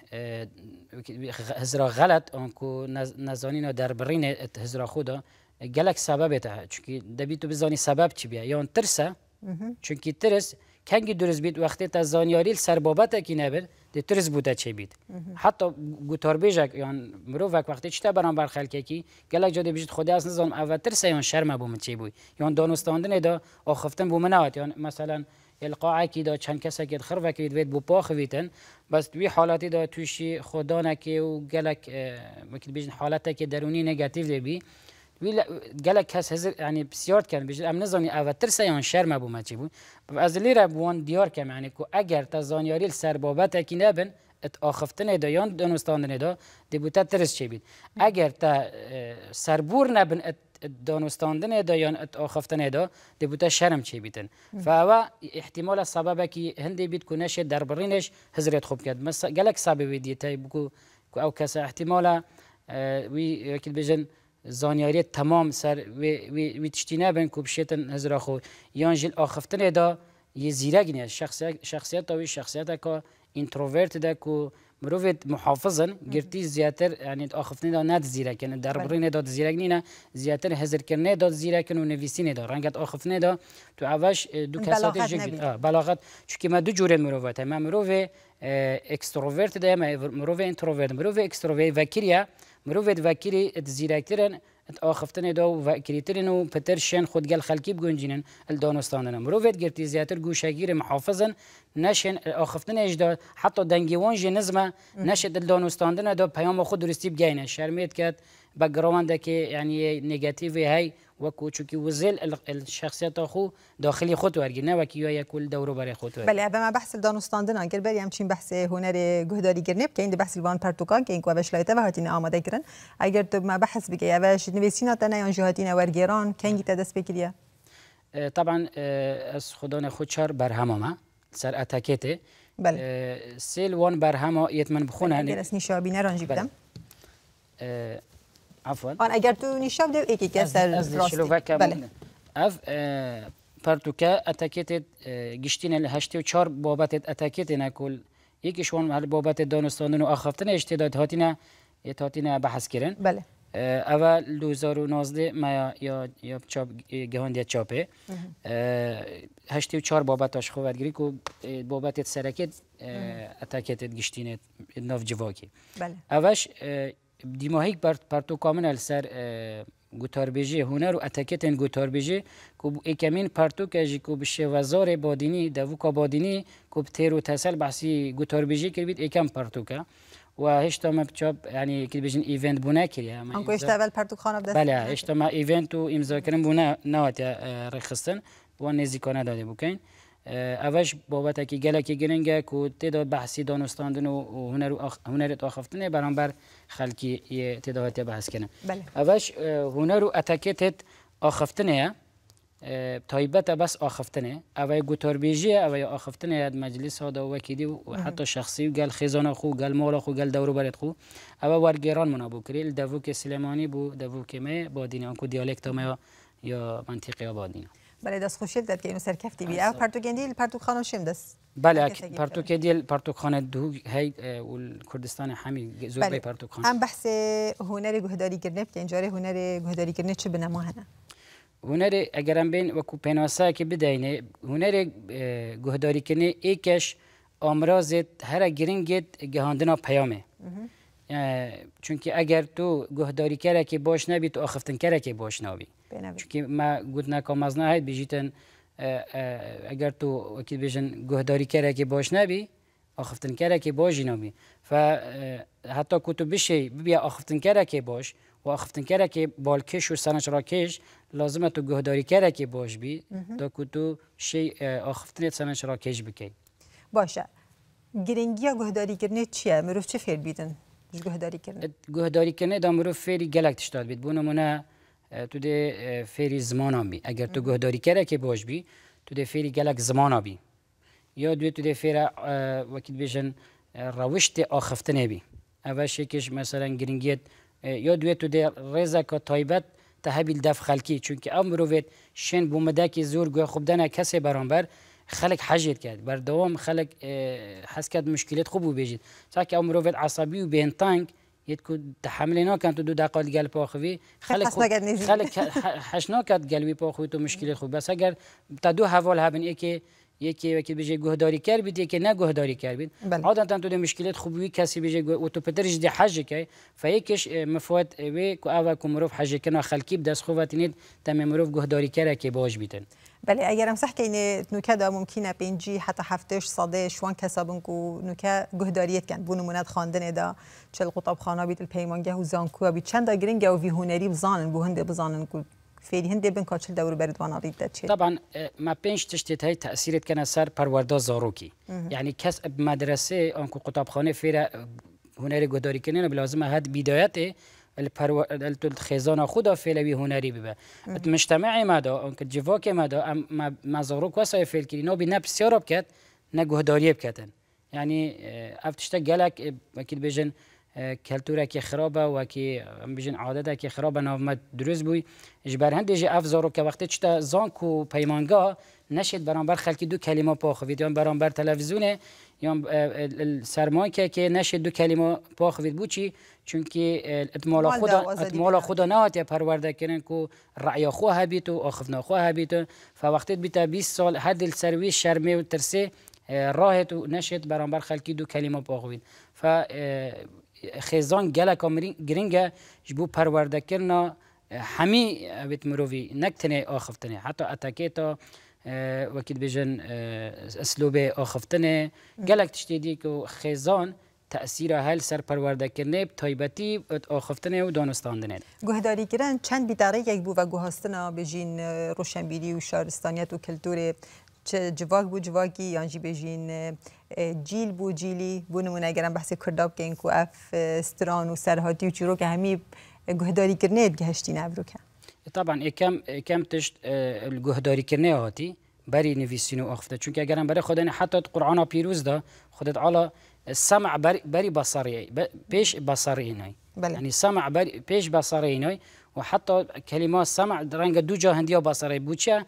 هزرا غلط آنکو نزانین دربرین هزرا خودا گلک سبب ته چونکی دبی تو بزانی سبب چی بیا یا ترسه چونکی ترس کنگی درست بید وقتی تا زانیاری سر بابت کی نبر ده ترس بوده چی بید حتی گوتار بیجک یان مرو وقت وقتی چتا برام بر خلک کی گلک جاده بیشت خدا اصلا زان اول ترسه یان شرم بوم چی بوی یان دانستاندن دا آخفتن بومنات یان مثلا القاعه کی دا چند کسا که خرو کید وید بو پاخ ویتن بس دوی حالاتی دا توشی خدا نکی و گلک وقتی بیشتر حالته که درونی نگاتیو دی بی ویل گلک کس هزار يعني بسیار کن بیشتر ام نزانی اوتر سیان شرم بو مچی بود از لیره بوان دیار کم یعنی که اگر تزانیاری سر بابت کی نبن ات آخفتن دا یان دانستاندن دا دیبوته ترس چی بید اگر تا سربور نبن ات دانستاندن دا یان ات آخفتن دا دیبوته شرم چی بیتن فاوا احتمال سبب کی هندی بید که نشه دربرینش هزارت خوب کرد مثلا گلک سبب دیته بگو که او کس احتمال وی وکیل بیشن زانیاری تمام سر وی وی وی تشتینه بین کوبشتن هزار خو یان جل آخفتن دا یه زیرگ نیست شخصیت شخصیت توی شخصیت که اینتروورت ده که مروفت محافظن گرتی زیاتر یعنی آخفتن دا ند زیرگ یعنی دربرین دا زیرگ نینه زیاتر هزار کردن دا زیرگ و نویسین دا رنگت آخفتن دا تو عوض دو کسات جگ بلاغت چون ما دو جوره مروفت هم مروف اکستروورت ده ما مروف اینتروورت مروف اکستروورت وکیریه مروفت وکیری زیرگترن آخفتن دو و کریترین و پترشن خود گل خلکی بگنجینن الدانستانن مروفت گرتی زیاتر گوشگیر محافظن نشن آخفتن اجدا حتی دنگیوان جنزمه نشد الدانستاندن دو پیام خود درستی بگینه شرمیت کرد بگراونده که یعنی نگاتیوی های وكو چونکی وزل الشخصیت خو داخلی خود ورگی نه وکی یا یکول دورو برای خود ورگی. بله اما ما بحث دانستاندن اگر بریم چین بحث هنر گهداری گرنب که این بحث الوان پرتوکان که این کوابش لایته و هاتین آماده کردن اگر تو ما بحث بگی اوش نویسینا تنه یا جهاتین ورگیران کنگی تدست بکریه. طبعا از خدان خود چار برهمه سر اتاکته. بله. سیل وان برهمه یتمن بخونه. اگر اسمی شابینه رانجی بدم. عفوا آن اگر تو نیشاب دو یکی کسر راستی بله اف پرتوکا اتاکیت گشتین الهشتی و چهار بابت اتاکیت نکل یکیشون هر بابت دانستاندن و آخفتن اشتداد هاتینا هاتینا بحث کردن بله اول دو هزار و نوزده ما یا یا چاپ گهاندی چاپه هشتی و چهار بابتش خواد گری کو بابت سرکت اتاکیت گشتین ناف جواکی بله اوش دیماهیک پرتو کامل سر گوتاربیجی هنر و اتاکتن گوتاربیجی کو اکمین پرتو که کو بشه وزار بادینی دوکا بادینی کو تیرو تسل بحثی گوتاربیجی که بید اکم پرتو که و هشتا ما بچاب یعنی که بیشن ایونت بنا کریه. آنکو اشتغل پرتو خانه بدست. بله اشتا ما ایونت و امضا کردن بنا نوات رخصتن و نزیکانه داده بکن. اوش بابت که گله که گرنگه که تعداد بحثی دانستاندن و هنر و هنرت آخفتنه برانبر خلکی تعدادت بحث کنه. بله. اوش هنر و اتاکتت آخفتنه تایبت بس آخفتنه. اوی گوتاربیجی اوی آخفتنه مجلس ها دو وکیدی و حتی شخصی گل خزانه خو گل مال خو گل دورو برد خو. اوی ورگیران منابو کریل دووک سلیمانی بو دووک ما بادینه آنکو دیالکت ما یا منطقه بادینه. بله دست خوشیل داد که اینو سرکفتی بی. او پرتوگندی پرتوخانه شیم دست. بله پرتوگندی پرتوخانه دو هی و کردستان همی زور بی پرتوخانه. هم بحث هنر گهداری کردن که اینجوری هنر گهداری کردن چه بنما هنه؟ هنر اگرم بین وکو پناسه که بدینه هنر گهداری کردن ایکش امراض هر گرینگت گهاندنا پیامه. چونکه اگر تو گهداری کرده که باش نبی تو آخفتن کرده که باش نبی. چونکه ما گفت نکام از نهایت بیشتن اگر تو وکیل بیشن گهداری کرده که باش نبی آخفتن کرده که باش نبی ف حتی کتو بشه بیا آخفتن کرده که باش و آخفتن کرده که بالکش و سنش راکش لازمه تو گهداری کرده که باش بی تا کتو شی آخفتن سنش راکش بکی باشه گرینگی گهداری کردن چیه مروف چه فعل بیدن گهداری کردن گهداری کردن دا مروف فعلی گلک تشتاد بید بونمونه تو ده فعلی زمان بی اگر تو گهداری کرده که باش بی تو ده فعلی گلک زمان بی یا دو تو ده فعل وکیل بیشن روشت آخفتنه بی اولش یکیش مثلا گرینگیت یا دو تو ده رزا که تایبت تهبیل دف خلکی چونکه امروویت شن بومده که زور گوه خوب دنه کسی برانبر خلق حاجت کرد بر دوام خلق حس کرد مشکلات خوب بیجید ساک امروویت عصبی و بینتانگ یتکو تحمل ناکن تو دو دقیقه گل پاخوی خلق خلق حش ناکد گلوی پاخوی تو مشکل خوب بس اگر تا دو حوال هبن یکی یکی وقتی بجه گهداری کر بید یکی نه گهداری کر بید عادتا تو ده مشکلات خوبی کسی بجه و تو پترش ده حج کی فیکش مفوت و کو اوا کو مروف حج کنه خلکی بدس خواتینید تم مروف گهداری کر کی باش بیتن بله اگر هم صح که این نوکه دا ممکنه پنجی حتی هفتش صده شوان کسابن کو نوکه گهداریت کن بو نمونت خواندن دا چل قطب خانه بیت الپیمانگه و زانکو بیت چند دا گرینگه و وی هنری بزانن بو هنده بزانن کو فعلی هنده بن کاتشل دور بردوان آرید داد چه طبعا ما پنج تشتیت های تأثیرت کنه سر پرورده زاروکی یعنی کس مدرسه آنکو قطب خانه فیره هنری گهداری کنه بلازم هد بدایت الپرو الخزانه خدا فعلی هنری ببه مجتمع ما دا آنکه جواک ما دا ما زاروک واسه فعل کردی نو بنا بسیار بکت نه گهداری بکتن یعنی افتشت گلک وکیل بیشن کلتوره که خرابه و که بیشن عادته که خرابه نامد دروز بوی اجبار هندی جه افزارو که وقتی چتا زانکو پیمانگاه نشد برانبر خلکی دو کلمه پاخوید یا برانبر تلویزیونه یا سرمایه که که نشد دو کلمه پاخوید بوچی چونکه اتمال خدا اتمال خدا نهات یا پرورده کردن کو رعی خو هبیت و آخفنا خو هبیت فوقتی بیت بیست سال حد السروی شرمه و ترسه راهت و نشد برانبر خلکی دو کلمه پاخوید ف خزان گله کامرین گرینگه جبو پرورده کردن حمی بیت مروی نکتنه آخفتنه حتی اتاکیتا وکید بیجن اسلوب آخفتنه گلک تشتیدی که خیزان تأثیر هل سر پرورده کرنه تایبتی آخفتنه و دانستاندنه گهداری کردن چند بیتاره یک بو و گوهستنا بجین روشنبیری و شهرستانیت و کلتور چه جواک بو جواکی یانجی بجین جیل بو جیلی بو نمونه اگرم بحث کرداب که اینکو اف استران و سرهاتی و چیرو که همی گهداری کرنه گهشتی نبرو کن طبعا کم کم تشت الگهداری کرنه هاتی بری نویسینو آخفته چون که اگرم برای خودن حتی قرآن پیروز دا خودت علا سمع بری بری بصری پیش بصری اینای یعنی سمع بری پیش بصری اینای و حتی کلمات سمع رنگ دو جا هندیا بصری بوچه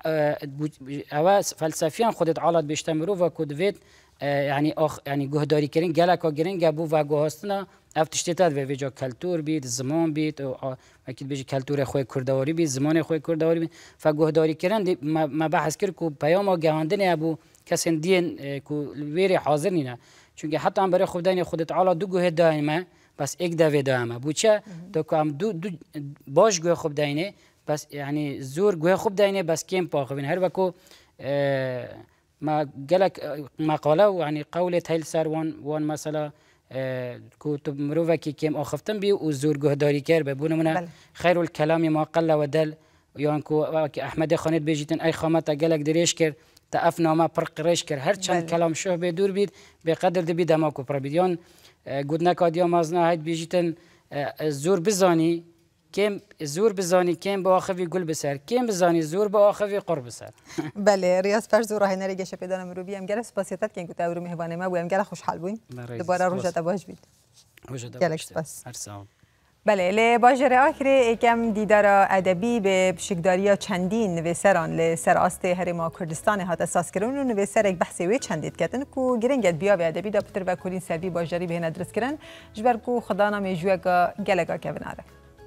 اواز فلسفیان خودت عالت بیشتمرو و کدوید يعني أخ يعني جهداري كرين جالك وجرين جابوا فاجوهستنا افتشتتات في فيجا كالتور بيت زمان بيت أو أكيد بيجي كالتور خوي كردواري بيت زمان خوي كردواري بيت فجهداري كرين دي ما بحث كر كو بياما جهاندني أبو كسن دين كو ويري حاضرنينا چونكه حتى عم بري خودين خودت على دو جهد دائما بس إك دافي دائما بوشة تو كام دو دو باش جه خوب داينه بس يعني زور جه خوب داينه بس كم باخوين هر وكو اه ما قالك مقاله يعني قولة هيل صار وان وان مثلا كتب مروفة كي كم أخفتن بي وزور جهداري كار ببونه منا خير الكلام ما قل ودل يعني كو أحمد خانت بيجتن أي خامة قالك دريش كر تأفنا ما فرق ريش كر هر چند كلام شو بدور بيد بقدر دبي دماغو بربيديان قدنا كاديا مازنا هيد بيجتن زور بزاني كم زور بزاني كم باخوي قل بسر كم بزاني زور باخوي قرب بسر بله ریاض فرض و راهی نری گشه پیدا نمیروبی ام گله سپاسیتت که تو اورو مهمان ما بودم گله خوشحال بودیم دوباره روزت باش بید گله سپاس هر سال بله ل باجر آخر یکم دیدار ادبی به شکداریا چندین نویسران ل سراست هرما کردستان هات اساس کردن و نویسر یک بحثی وی چندید کردن کو گرنگت بیا به ادبی دا پتر و کلین سروی باجری به ندرس کردن جبر کو خدا نام جوگا گلگا کبناره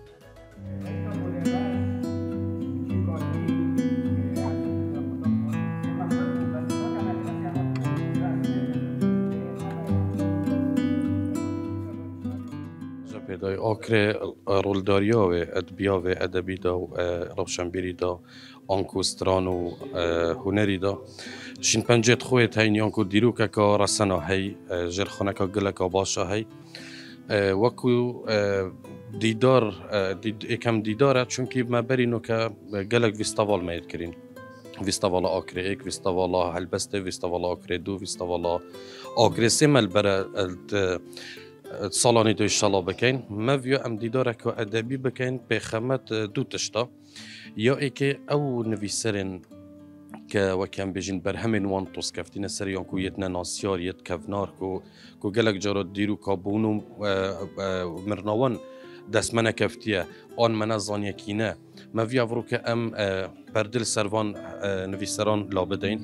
پیدای آکر رولداریا و ادبیا و ادبی دا و روشنبیری دا آنکوستران و هنری دا شین پنجت خوی تاین یانکو دیرو که که رسنا هی جرخانه که گله که باشا هی وکو دیدار یکم دیداره چون که ما برینو که گلک ویستاوال مید کرین ویستاوالا آکر ایک ویستاوالا هلبسته ویستاوالا آکر دو ویستاوالا آکر سیمل برای سالانی دوی شلا بکن مویو ام دیداره که ادبی بکن به خدمت دو تشتا یا ای که او نویسرن که وکم بجین بر همین وان توس کفتین سریان کو یتنا ناسیار یت کفنار کو کو گلک جارات دیرو کابونو مرنوان دست من کفتیه آن من زانیه کینه مویو افرو که ام بردل سروان نویسران لابدین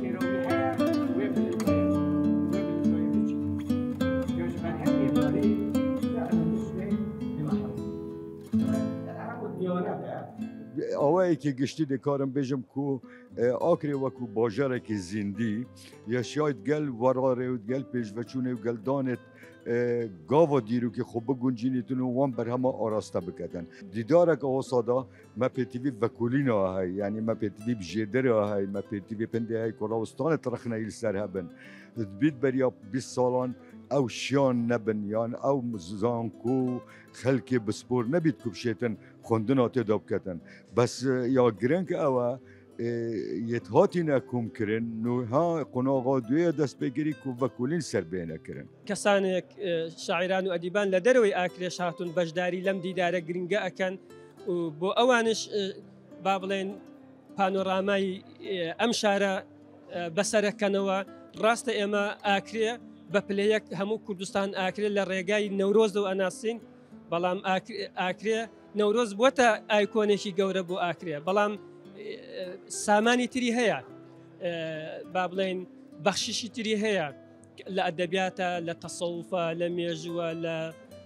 آوایی که گشتی دکارم بجم کو آکری و کو باجره که زندی یا شاید گل وراره و گل پیشوچونه و گل دانت گاوا دیرو که خوب گنجینیتون وان بر همه آراسته بکتن دیداره که آسادا ما پیتیوی وکولین آهی یعنی ما پیتیوی بجیدر آهی ما پیتیوی پنده های کلاوستان ترخنه ایل سر هبن بید بریا بیست سالان او شیان نبن یان او زانکو خلکی بسپور نبید کب شیطن خوندنات داب کتن بس یا گرنگ اوه یتهاتی نکوم کرن نو ها قناغا دوی دست بگیری کو وکولین سر بینه کرن کسانێک شاعران و ئەدیبان لە دەرەوەی ئاکرێش هاتوون بەشداری لەم دیدارە گرنگە ئەکەن بۆ ئەوانش با بڵێن پانۆرامای ئەم شارە بەسەرەکەنەوە ڕاستە ئێمە ئاکرێ بە پلەیەک هەموو کوردستان ئاکرێ لە ڕێگای نەورۆز و ئەناسین بەڵام ئاکرێ نەورۆز بووەتە ئایکۆنێکی گەورە بۆ ئاکرێ بەڵام سامانی تری هەیە با بڵێن بەخشیشی تری هەیە لە ئەدەبیاتە لە تەسەووفە لە مێژووە لە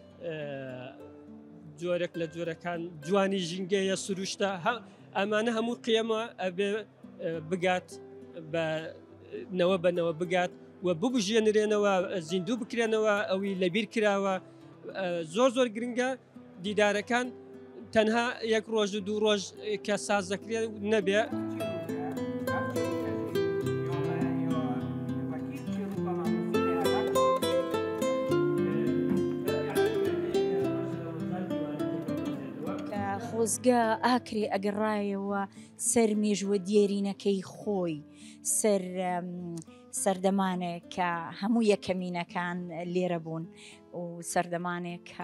جۆرێک لە جۆرەکان جوانی ژینگەیە سروشتە ئەمانە هەموو قیەمە ئەبێ بگات بەنەوە بەنەوە بگات و ببژێنرێنەوە زیندوو بکرێنەوە ئەوی لەبیر کراوە زۆر زۆر گرنگە دیدارەکان تەنها یەک ڕۆژ و دوو ڕۆژ کە ساز دەکرێت نەبێ. خۆزگە ئاکرێ ئەگەڕایەوە سەر مێژوە دیێرینەکەی خۆی سەر سەردەمانێک کە هەموو یەکەمینەکان لێرە بوون و سەردەمانێک کە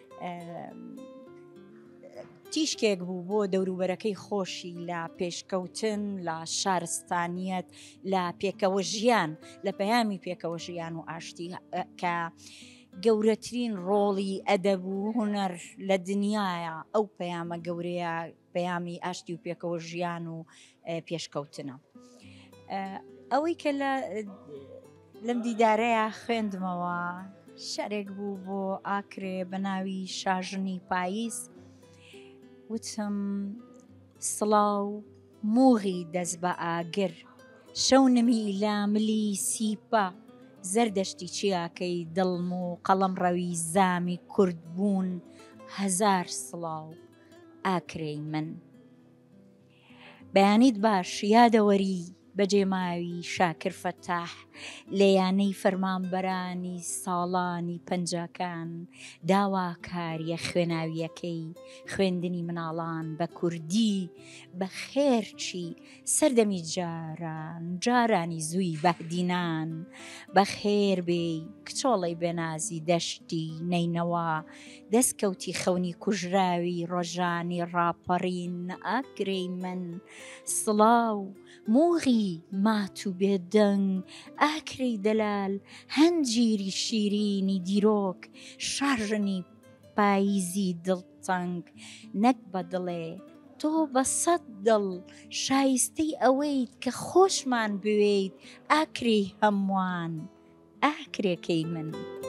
تیشکێک بوو بۆ دەوروبەرەکەی خۆشی لە پێشکەوتن لە شارستانیەت لە پێکەوە ژیان لە پەیامی پێکەوە ژیان و ئاشتی کە گەورەترین ڕۆڵی ئەدەب و هوەر لە دنیاە ئەو پەیامە گەورەیە پەیامی ئاشتی و پێکەوە ژیان و پێشکەوتنە. ئەوەی کە لەم دیدارەیە خوێندمەوە شارێک بوو بۆ ئاکرێ بە ناوی شاژنی پاییز وتم سڵاو موغی دەست بە ئاگر شەونمی لە ملی سیپە زەردەشتی چیاکەی دڵم و قەڵەم ڕەوی زامی کورد بوون هەزار سڵاو ئاکرەی من. بەیانیت باش یادەوەری بەجێماوی شاکر فەتاح لە یانەی فەرمانبەرانی ساڵانی پەنجاکان داوا کاریە خوێناویەکەی خوێندنی مناڵان بە کوردی بە خێرچی سەردەمی جاران جارانی زووی بەهدینان بە خێر بێ کچۆڵی بێنازی دەشتی نەینەوە دەستکەوتی خەونی کوژراوی ڕۆژانی ڕاپەڕین ئاکرەی من سڵاو موغی مات و بێدەنگ ئاکرەی دەلال هەنجیری شیرینی دیرۆک شاژنی پاییزی دڵتەنگ نەک بە دڵێ تۆ بە سەد دڵ شایستەی ئەوەیت کە خۆشمان بوێیت ئاکرەی هەمووان ئاکرێکەی من.